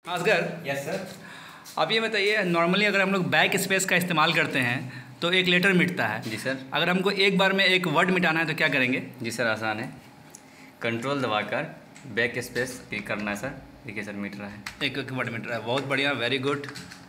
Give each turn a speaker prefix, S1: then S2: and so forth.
S1: Asghar,
S2: yes sir.
S1: आप ये बताइए, नॉर्मली अगर हम लोग बैक स्पेस का इस्तेमाल करते हैं तो एक लेटर मिटता है।
S2: जी सर।
S1: अगर हमको एक बार में एक वर्ड मिटाना है तो क्या करेंगे?
S2: जी सर, आसान है। कंट्रोल दबाकर बैक स्पेस क्लिक करना है सर। देखिए सर, मिट रहा है।
S1: एक वर्ड मिट रहा है। बहुत बढ़िया, वेरी गुड।